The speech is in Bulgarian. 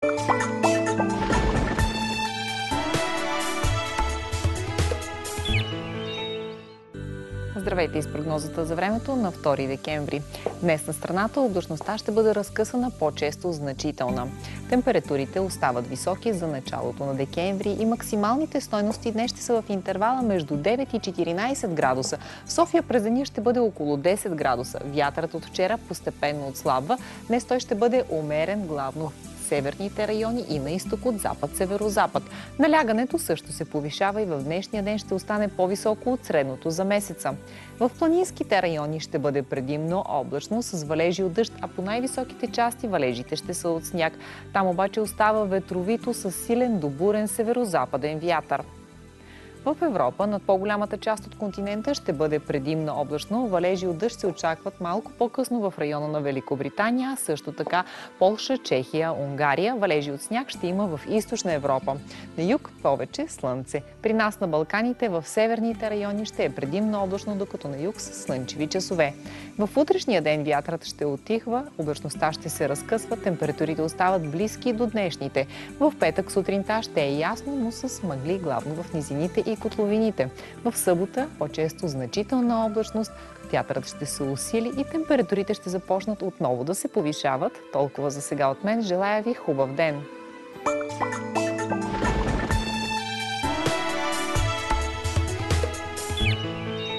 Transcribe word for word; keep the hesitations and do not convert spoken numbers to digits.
Здравейте из прогнозата за времето на втори декември. Днес на страната облачността ще бъде разкъсана по-често значителна. Температурите остават високи за началото на декември и максималните стойности днес ще са в интервала между девет и четиринайсет градуса. В София през деня ще бъде около десет градуса. Вятърът от вчера постепенно отслабва. Днес той ще бъде умерен главно в северните райони и на изток от запад-северозапад. Налягането също се повишава и в днешния ден ще остане по-високо от средното за месеца. В планинските райони ще бъде предимно облачно с валежи от дъжд, а по най-високите части валежите ще са от сняг. Там обаче остава ветровито с силен до бурен северозападен вятър. В Европа над по-голямата част от континента ще бъде предимно облачно. Валежи от дъжд се очакват малко по-късно в района на Великобритания, а също така Полша, Чехия, Унгария. Валежи от сняг ще има в източна Европа. На юг повече слънце. При нас на Балканите в северните райони ще е предимно облачно, докато на юг са слънчеви часове. В утрешния ден вятърът ще утихва, облачността ще се разкъсва, температурите остават близки до днешните. В петък сутринта ще е ясно, но с мъгли главно в низините и котловините. В събота по-често значителна облачност, вятърът ще се усили и температурите ще започнат отново да се повишават. Толкова за сега от мен. Желая ви хубав ден!